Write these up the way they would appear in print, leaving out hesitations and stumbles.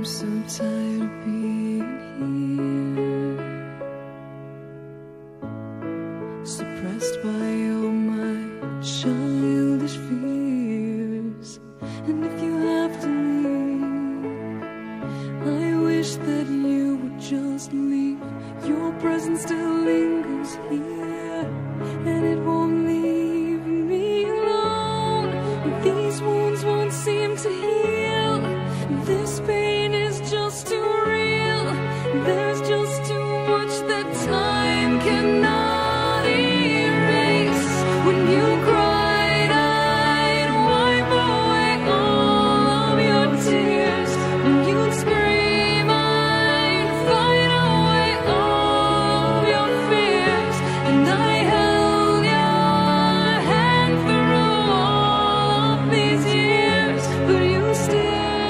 I'm so tired of being here, suppressed by all my childish fears. And if you have to leave, I wish that you would just leave. Your presence still lingers here, and it won't leave me alone. These wounds won't seem to heal. This pain is just too real. There's just too much that time cannot erase. When you cried, I'd wipe away all of your tears. When you'd scream, I'd fight away all of your fears. And I held your hand through all of these years, but you still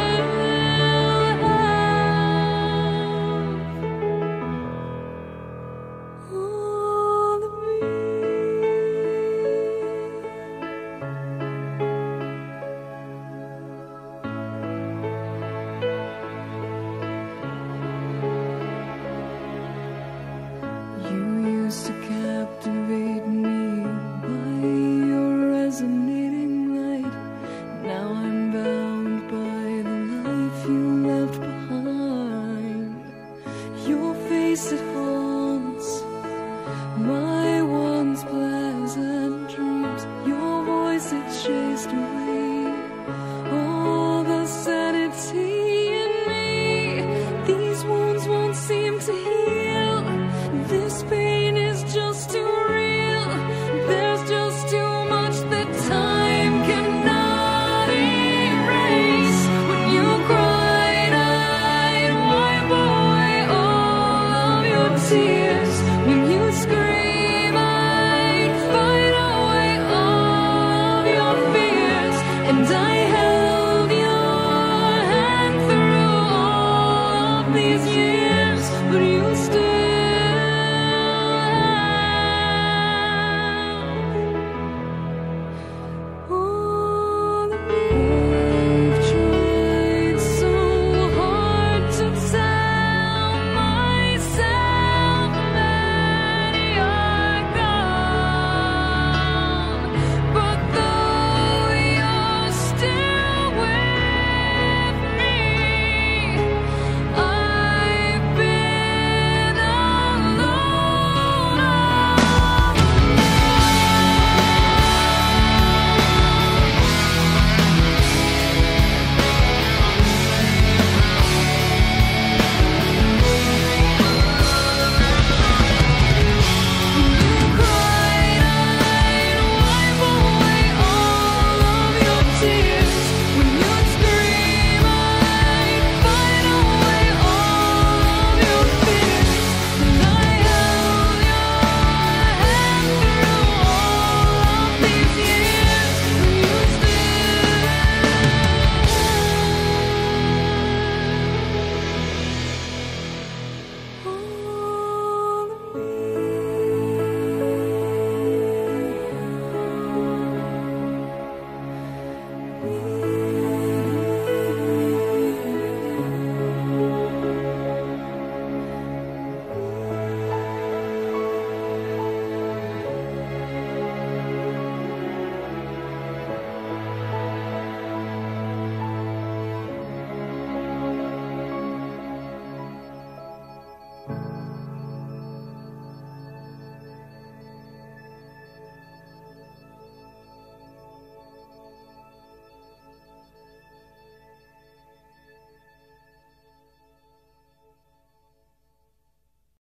to captivate me by your resonating light. Now I'm bound by the life you left behind. Your face, it haunts my once pleasant dreams. Your voice, it chased away all the sanity in me. These wounds won't seem to heal. This pain